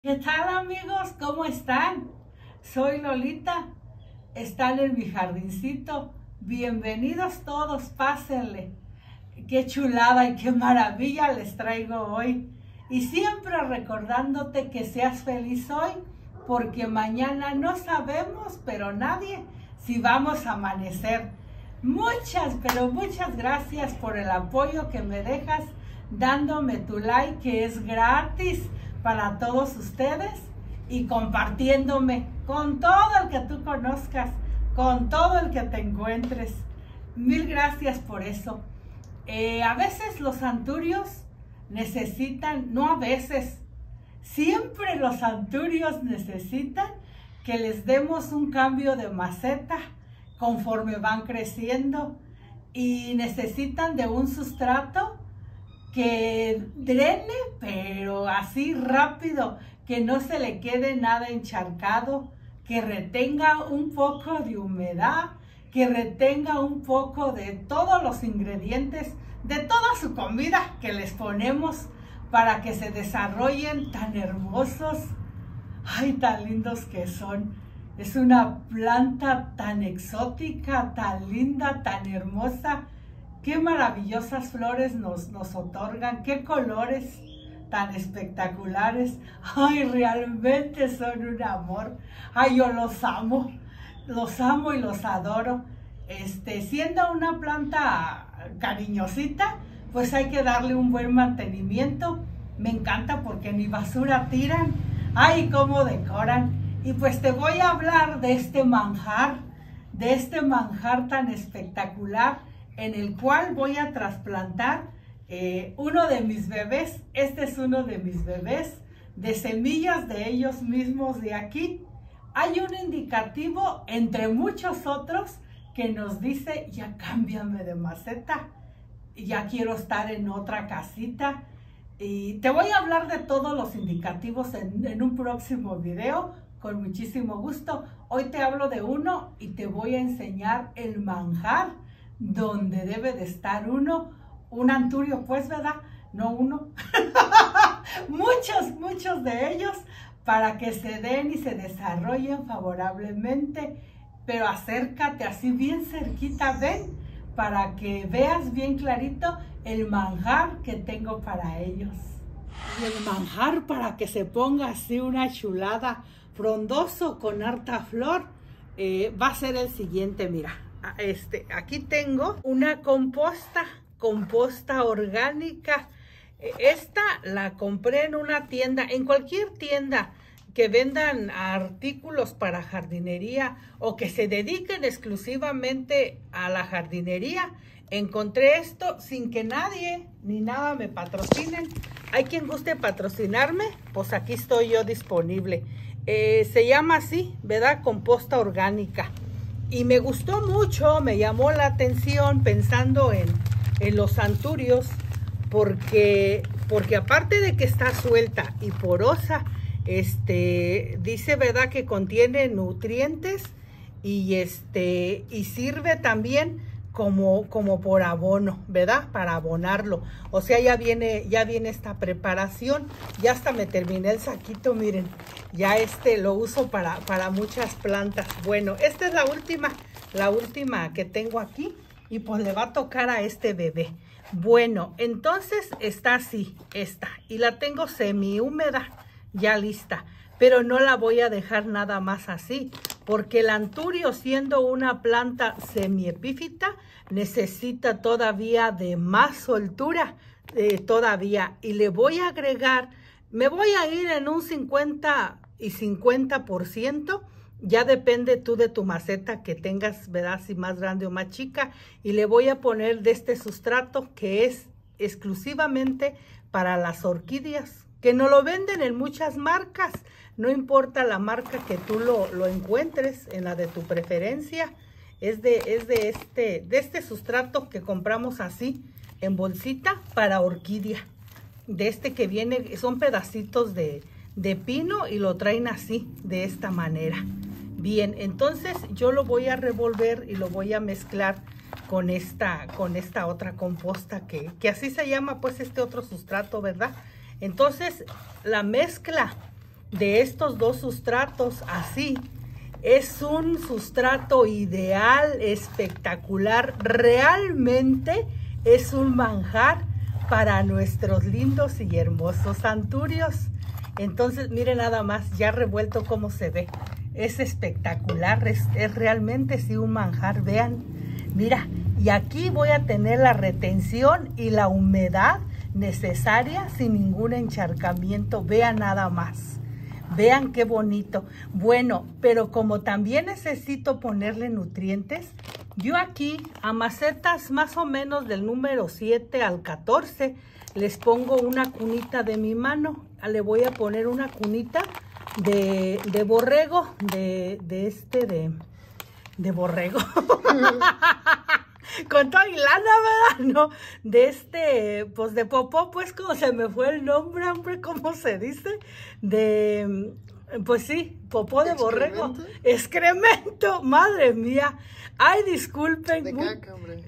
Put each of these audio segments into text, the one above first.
¿Qué tal, amigos? ¿Cómo están? Soy Lolita. Están en mi jardincito. Bienvenidos todos, pásenle. Qué chulada y qué maravilla les traigo hoy. Y siempre recordándote que seas feliz hoy, porque mañana no sabemos, pero nadie, si vamos a amanecer. Muchas, pero muchas gracias por el apoyo que me dejas dándome tu like, que es gratis para todos ustedes, y compartiéndome con todo el que tú conozcas, con todo el que te encuentres. Mil gracias por eso. A veces los anturios necesitan, no a veces, siempre los anturios necesitan que les demos un cambio de maceta conforme van creciendo, y necesitan de un sustrato que drene, pero así rápido, que no se le quede nada encharcado, que retenga un poco de humedad, que retenga un poco de todos los ingredientes, de toda su comida que les ponemos para que se desarrollen tan hermosos. Ay, tan lindos que son. Es una planta tan exótica, tan linda, tan hermosa. Qué maravillosas flores nos otorgan, qué colores tan espectaculares. Ay, realmente son un amor. Ay, yo los amo y los adoro. Siendo una planta cariñosita, pues hay que darle un buen mantenimiento. Me encanta porque ni basura tiran. Ay, cómo decoran. Y pues te voy a hablar de este manjar tan espectacular, en el cual voy a trasplantar uno de mis bebés. Este es uno de mis bebés, de semillas de ellos mismos de aquí. Hay un indicativo entre muchos otros que nos dice: ya cámbiame de maceta, ya quiero estar en otra casita. Y te voy a hablar de todos los indicativos en un próximo video, con muchísimo gusto. Hoy te hablo de uno y te voy a enseñar el manjar donde debe de estar uno, un anturio, pues, ¿verdad? No uno, muchos de ellos, para que se den y se desarrollen favorablemente. Pero acércate así bien cerquita, ven, para que veas bien clarito el manjar que tengo para ellos. Y el manjar, para que se ponga así una chulada, frondoso, con harta flor, va a ser el siguiente. Mira, aquí tengo una composta orgánica. Esta la compré en una tienda, en cualquier tienda que vendan artículos para jardinería o que se dediquen exclusivamente a la jardinería. Encontré esto sin que nadie ni nada me patrocinen. Hay quien guste patrocinarme, pues aquí estoy yo disponible. Se llama así, ¿verdad? Composta orgánica. Y me gustó mucho, me llamó la atención pensando en los anturios, porque aparte de que está suelta y porosa, dice, ¿verdad?, que contiene nutrientes y sirve también como por abono, ¿verdad?, para abonarlo. O sea, ya viene esta preparación. Ya hasta me terminé el saquito, miren. Ya lo uso para muchas plantas. Bueno, esta es la última que tengo aquí, y pues le va a tocar a este bebé. Bueno, entonces está así, y la tengo semi húmeda, ya lista. Pero no la voy a dejar nada más así, porque el anturio, siendo una planta semiepífita, necesita todavía de más soltura, todavía. Y le voy a agregar, me voy a ir en un 50 y 50%, ya depende tú de tu maceta que tengas, ¿verdad?, si más grande o más chica. Y le voy a poner de este sustrato que es exclusivamente para las orquídeas, que no lo venden en muchas marcas. No importa la marca que tú lo encuentres, en la de tu preferencia. Es de este sustrato que compramos así, en bolsita, para orquídea. De que viene, son pedacitos de pino, y lo traen así, de esta manera. Bien, entonces yo lo voy a revolver y lo voy a mezclar con esta otra composta que así se llama, pues, otro sustrato, ¿verdad? Entonces la mezcla de estos dos sustratos así. Es un sustrato ideal, espectacular. Realmente es un manjar para nuestros lindos y hermosos anturios. Entonces, miren nada más, ya revuelto cómo se ve. Es espectacular, es realmente sí un manjar, vean. Mira, y aquí voy a tener la retención y la humedad necesaria sin ningún encharcamiento. Vean nada más. Vean qué bonito. Bueno, pero como también necesito ponerle nutrientes, yo aquí a macetas más o menos del número 7 al 14 les pongo una cunita de mi mano. Le voy a poner una cunita de borrego, de borrego. Con toda y lana, ¿verdad? No, pues de popó, pues como se me fue el nombre, hombre, ¿cómo se dice? Pues sí, popó de borrego. Excremento, madre mía. Ay, disculpen. De caca, hombre.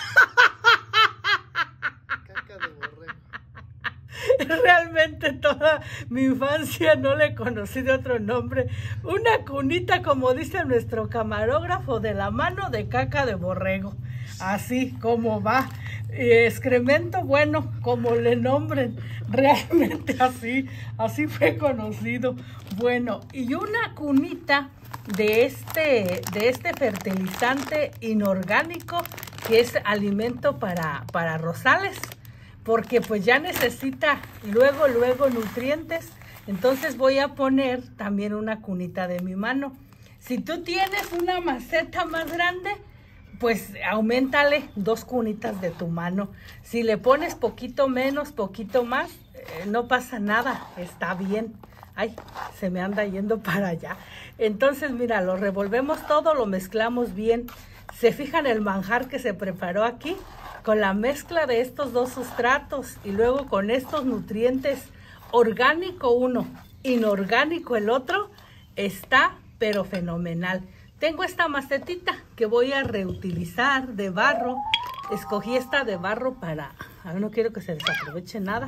Caca de borrego. Realmente toda mi infancia no le conocí de otro nombre. Una cunita, como dice nuestro camarógrafo, de la mano de caca de borrego. Así como va. Excremento, bueno, como le nombren. Realmente así fue conocido. Bueno, y una cunita de este fertilizante inorgánico que es alimento para rosales. Porque pues ya necesita luego nutrientes. Entonces voy a poner también una cunita de mi mano. Si tú tienes una maceta más grande, pues auméntale 2 cunitas de tu mano. Si le pones poquito menos, poquito más, no pasa nada, está bien. Ay, se me anda yendo para allá. Entonces, mira, lo revolvemos todo, lo mezclamos bien. ¿Se fijan el manjar que se preparó aquí? Con la mezcla de estos dos sustratos y luego con estos nutrientes, orgánico uno, inorgánico el otro, está pero fenomenal. Tengo esta macetita que voy a reutilizar de barro. Escogí esta de barro para... A ver, no quiero que se desaproveche nada.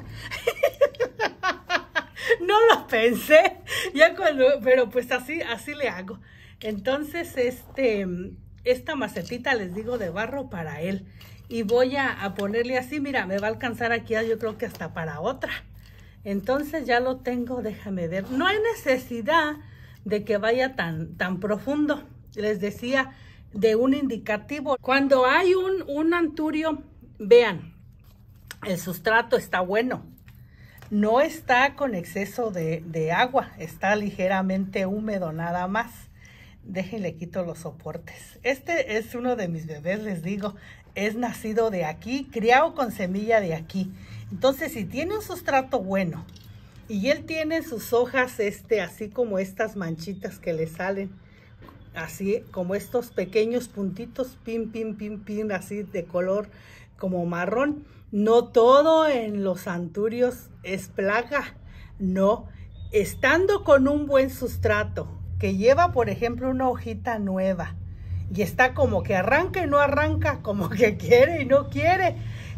No lo pensé, pero pues así le hago. Entonces, esta macetita, les digo, de barro para él. Y voy a ponerle así, mira, me va a alcanzar aquí, yo creo que hasta para otra. Entonces ya lo tengo, déjame ver. No hay necesidad de que vaya tan profundo. Les decía, de un indicativo. Cuando hay un anturio, vean, el sustrato está bueno. No está con exceso de agua, está ligeramente húmedo nada más. Déjenle quito los soportes. Este es uno de mis bebés, les digo, es nacido de aquí, criado con semilla de aquí. Entonces, si tiene un sustrato bueno y él tiene sus hojas, así como estas manchitas que le salen, así como estos pequeños puntitos, pin, así de color como marrón. No todo en los anturios es plaga, no. Estando con un buen sustrato, que lleva, por ejemplo, una hojita nueva, y está como que arranca y no arranca, como que quiere y no quiere,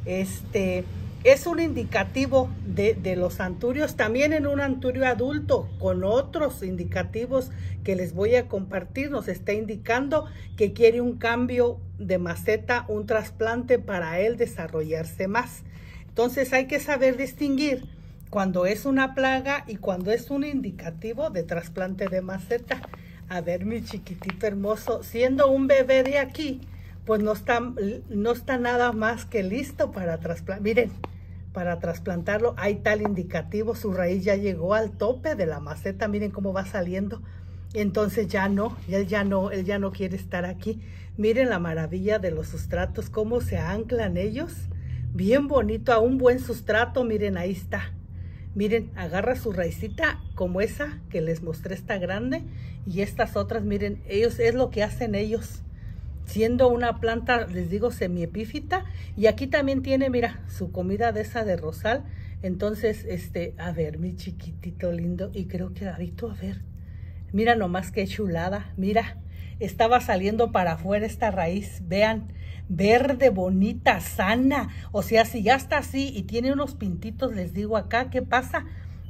es un indicativo de los anturios. También en un anturio adulto, con otros indicativos que les voy a compartir, nos está indicando que quiere un cambio de maceta, un trasplante para él desarrollarse más. Entonces hay que saber distinguir cuando es una plaga y cuando es un indicativo de trasplante de maceta. A ver, mi chiquitito hermoso, siendo un bebé de aquí, pues no está nada más que listo para trasplantar. Miren, para trasplantarlo hay tal indicativo, su raíz ya llegó al tope de la maceta, miren cómo va saliendo. Entonces él ya no quiere estar aquí. Miren la maravilla de los sustratos, cómo se anclan ellos. Bien bonito, a un buen sustrato, miren, ahí está. Miren, agarra su raicita como esa que les mostré, está grande, y estas otras, miren, ellos es lo que hacen ellos. Siendo una planta, les digo, semiepífita, y aquí también tiene, mira, su comida de esa de rosal. Entonces, a ver, mi chiquitito lindo, y creo que ahorita, a ver, mira nomás qué chulada, mira, estaba saliendo para afuera esta raíz, vean, verde, bonita, sana. O sea, si ya está así y tiene unos pintitos, les digo acá, ¿qué pasa?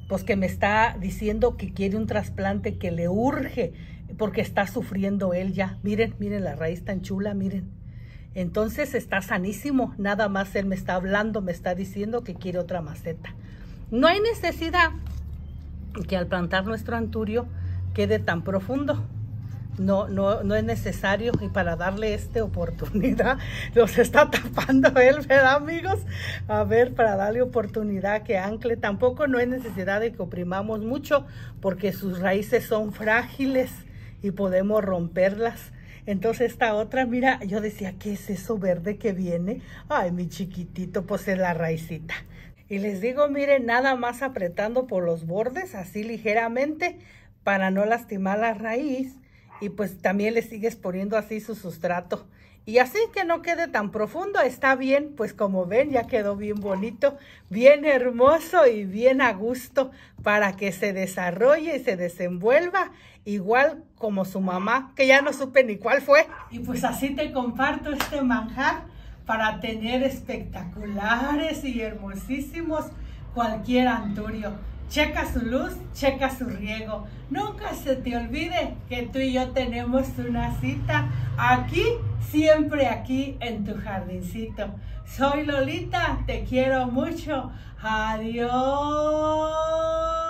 pues que me está diciendo que quiere un trasplante, que le urge, porque está sufriendo él ya. Miren, miren la raíz tan chula, miren. Entonces está sanísimo, nada más él me está hablando, me está diciendo que quiere otra maceta. No hay necesidad que al plantar nuestro anturio quede tan profundo. No es necesario, y para darle oportunidad, los está tapando él, ¿verdad, amigos? A ver, para darle oportunidad que ancle. Tampoco no hay necesidad de que oprimamos mucho, porque sus raíces son frágiles y podemos romperlas. Entonces esta otra, mira, yo decía, ¿qué es eso verde que viene? Ay, mi chiquitito, pues es la raicita. Y les digo, miren, nada más apretando por los bordes, así ligeramente, para no lastimar la raíz. Y pues también le sigues poniendo así su sustrato. Y así que no quede tan profundo, está bien, pues como ven, ya quedó bien bonito, bien hermoso y bien a gusto para que se desarrolle y se desenvuelva, igual como su mamá, que ya no supe ni cuál fue. Y pues así te comparto este manjar para tener espectaculares y hermosísimos cualquier anturio. Checa su luz, checa su riego. Nunca se te olvide que tú y yo tenemos una cita aquí, siempre aquí en tu jardincito. Soy Lolita, te quiero mucho. Adiós.